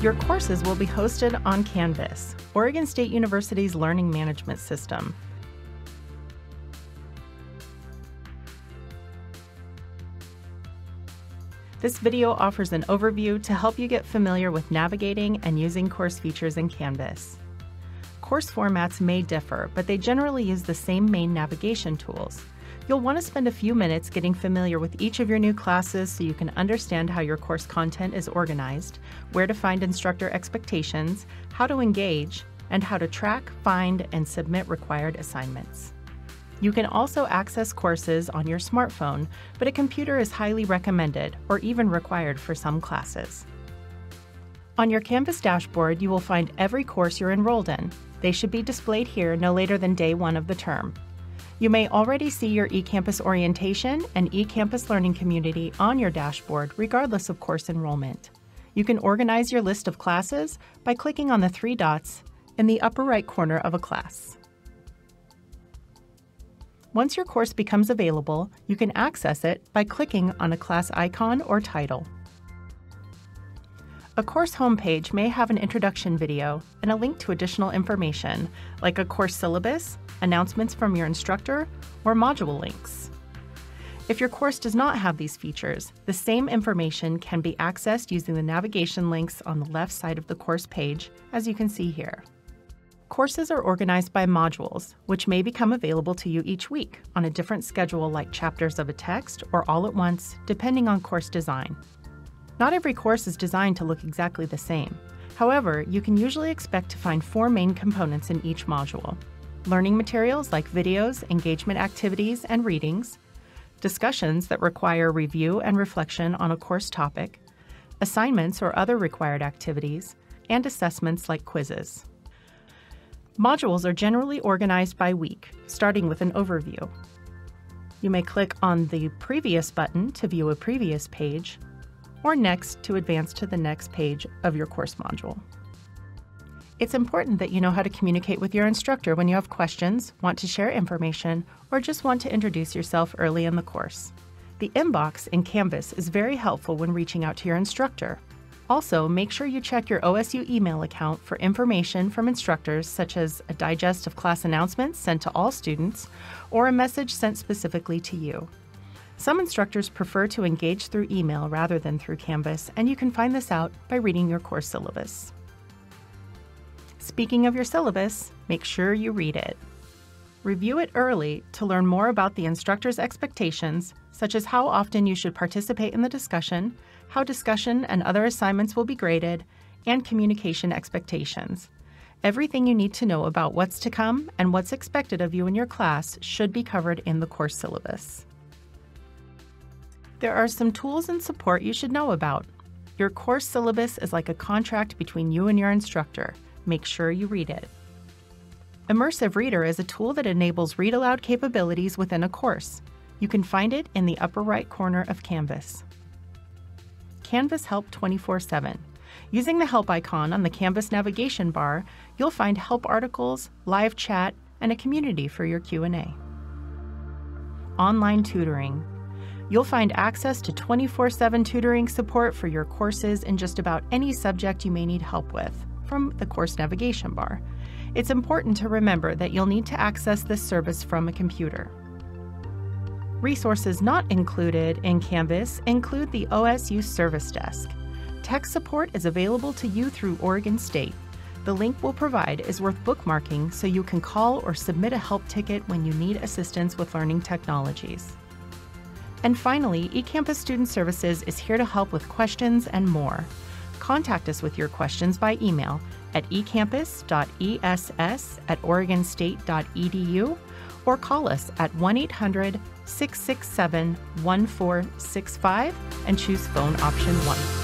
Your courses will be hosted on Canvas, Oregon State University's learning management system. This video offers an overview to help you get familiar with navigating and using course features in Canvas. Course formats may differ, but they generally use the same main navigation tools. You'll want to spend a few minutes getting familiar with each of your new classes so you can understand how your course content is organized, where to find instructor expectations, how to engage, and how to track, find, and submit required assignments. You can also access courses on your smartphone, but a computer is highly recommended or even required for some classes. On your Canvas dashboard, you will find every course you're enrolled in. They should be displayed here no later than day 1 of the term. You may already see your eCampus orientation and eCampus learning community on your dashboard regardless of course enrollment. You can organize your list of classes by clicking on the 3 dots in the upper right corner of a class. Once your course becomes available, you can access it by clicking on a class icon or title. A course homepage may have an introduction video and a link to additional information, like a course syllabus, announcements from your instructor, or module links. If your course does not have these features, the same information can be accessed using the navigation links on the left side of the course page, as you can see here. Courses are organized by modules, which may become available to you each week on a different schedule like chapters of a text or all at once, depending on course design. Not every course is designed to look exactly the same. However, you can usually expect to find 4 main components in each module: learning materials like videos, engagement activities, and readings, discussions that require review and reflection on a course topic, assignments or other required activities, and assessments like quizzes. Modules are generally organized by week, starting with an overview. You may click on the Previous button to view a previous page, or Next to advance to the next page of your course module. It's important that you know how to communicate with your instructor when you have questions, want to share information, or just want to introduce yourself early in the course. The inbox in Canvas is very helpful when reaching out to your instructor. Also, make sure you check your OSU email account for information from instructors, such as a digest of class announcements sent to all students, or a message sent specifically to you. Some instructors prefer to engage through email rather than through Canvas, and you can find this out by reading your course syllabus. Speaking of your syllabus, make sure you read it. Review it early to learn more about the instructor's expectations, such as how often you should participate in the discussion, how discussion and other assignments will be graded, and communication expectations. Everything you need to know about what's to come and what's expected of you in your class should be covered in the course syllabus. There are some tools and support you should know about. Your course syllabus is like a contract between you and your instructor. Make sure you read it. Immersive Reader is a tool that enables read-aloud capabilities within a course. You can find it in the upper right corner of Canvas. Canvas Help 24/7. Using the Help icon on the Canvas navigation bar, you'll find help articles, live chat, and a community for your Q&A. Online tutoring. You'll find access to 24/7 tutoring support for your courses in just about any subject you may need help with from the course navigation bar. It's important to remember that you'll need to access this service from a computer. Resources not included in Canvas include the OSU Service Desk. Tech support is available to you through Oregon State. The link we'll provide is worth bookmarking so you can call or submit a help ticket when you need assistance with learning technologies. And finally, eCampus Student Services is here to help with questions and more. Contact us with your questions by email at ecampus.ess@oregonstate.edu or call us at 1-800-667-1465 and choose phone option 1.